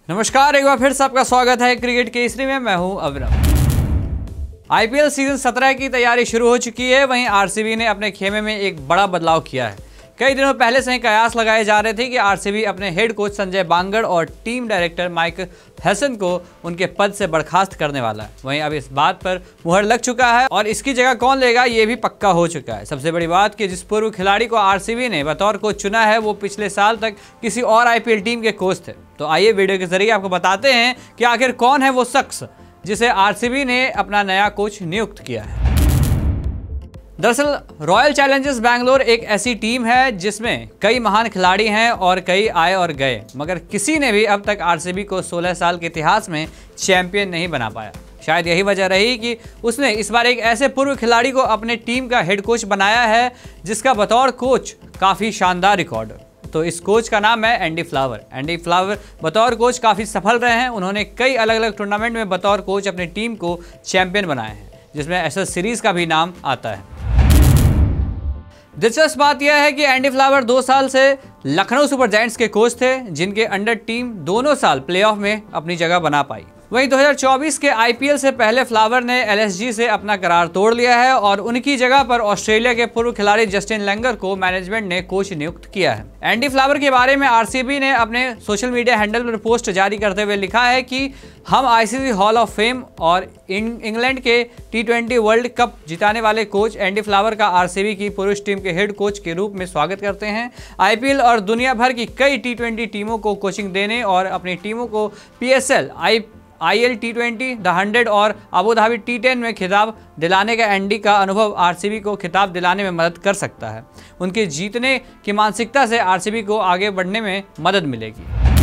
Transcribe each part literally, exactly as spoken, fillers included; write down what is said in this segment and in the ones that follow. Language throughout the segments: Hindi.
नमस्कार, एक बार फिर से आपका स्वागत है क्रिकेट केसरी में। मैं हूं अविनव। आईपीएल सीजन सत्रह की तैयारी शुरू हो चुकी है। वहीं आरसीबी ने अपने खेमे में एक बड़ा बदलाव किया है। कई दिनों पहले से ही कयास लगाए जा रहे थे कि आरसीबी अपने हेड कोच संजय बांगड़ और टीम डायरेक्टर माइक हेसन को उनके पद से बर्खास्त करने वाला है। वहीं अब इस बात पर मुहर लग चुका है और इसकी जगह कौन लेगा ये भी पक्का हो चुका है। सबसे बड़ी बात कि जिस पूर्व खिलाड़ी को आरसीबी ने बतौर कोच चुना है वो पिछले साल तक किसी और आईपीएल टीम के कोच थे। तो आइए वीडियो के जरिए आपको बताते हैं कि आखिर कौन है वो शख्स जिसे आरसीबी ने अपना नया कोच नियुक्त किया है। दरअसल रॉयल चैलेंजर्स बैंगलोर एक ऐसी टीम है जिसमें कई महान खिलाड़ी हैं और कई आए और गए, मगर किसी ने भी अब तक आरसीबी को सोलह साल के इतिहास में चैंपियन नहीं बना पाया। शायद यही वजह रही कि उसने इस बार एक ऐसे पूर्व खिलाड़ी को अपने टीम का हेड कोच बनाया है जिसका बतौर कोच काफ़ी शानदार रिकॉर्ड है। तो इस कोच का नाम है एंडी फ्लावर। एंडी फ्लावर बतौर कोच काफ़ी सफल रहे हैं। उन्होंने कई अलग अलग टूर्नामेंट में बतौर कोच अपनी टीम को चैंपियन बनाए हैं, जिसमें एसएस सीरीज का भी नाम आता है। दिलचस्प बात यह है कि एंडी फ्लावर दो साल से लखनऊ सुपर जायंट्स के कोच थे, जिनके अंडर टीम दोनों साल प्लेऑफ में अपनी जगह बना पाई। वहीं दो हज़ार चौबीस के आईपीएल से पहले फ्लावर ने एलएसजी से अपना करार तोड़ लिया है और उनकी जगह पर ऑस्ट्रेलिया के पूर्व खिलाड़ी जस्टिन लैंगर को मैनेजमेंट ने कोच नियुक्त किया है। एंडी फ्लावर के बारे में आरसीबी ने अपने सोशल मीडिया हैंडल पर पोस्ट जारी करते हुए लिखा है कि हम आईसीसी हॉल ऑफ फेम और इंग्लैंड के टी ट्वेंटी वर्ल्ड कप जिताने वाले कोच एंडी फ्लावर का आरसीबी की पुरुष टीम के हेड कोच के रूप में स्वागत करते हैं। आईपीएल और दुनिया भर की कई टी ट्वेंटी टीमों को कोचिंग देने और अपनी टीमों को PSL, I IL T twenty, the hundred और अबू धाबी टी टेन में खिताब दिलाने का एंडी का अनुभव आरसीबी को खिताब दिलाने में मदद कर सकता है। उनके जीतने की मानसिकता से आरसीबी को आगे बढ़ने में मदद मिलेगी।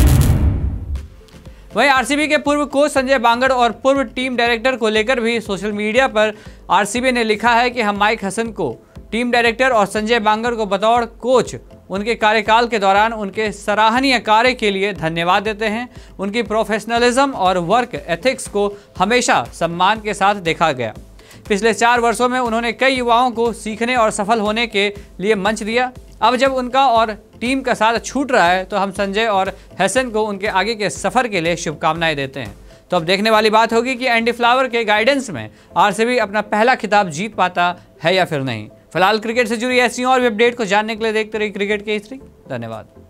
वहीं आरसीबी के पूर्व कोच संजय बांगड़ और पूर्व टीम डायरेक्टर को लेकर भी सोशल मीडिया पर आरसीबी ने लिखा है कि हम माइक हेसन को टीम डायरेक्टर और संजय बांगड़ को बतौर कोच उनके कार्यकाल के दौरान उनके सराहनीय कार्य के लिए धन्यवाद देते हैं। उनकी प्रोफेशनलिज्म और वर्क एथिक्स को हमेशा सम्मान के साथ देखा गया। पिछले चार वर्षों में उन्होंने कई युवाओं को सीखने और सफल होने के लिए मंच दिया। अब जब उनका और टीम का साथ छूट रहा है तो हम संजय और हेसन को उनके आगे के सफ़र के लिए शुभकामनाएं देते हैं। तो अब देखने वाली बात होगी कि एंडी फ्लावर के गाइडेंस में आरसीबी अपना पहला खिताब जीत पाता है या फिर नहीं। फिलहाल क्रिकेट से जुड़ी ऐसी और भी अपडेट को जानने के लिए देखते रहिए क्रिकेट केसरी। धन्यवाद।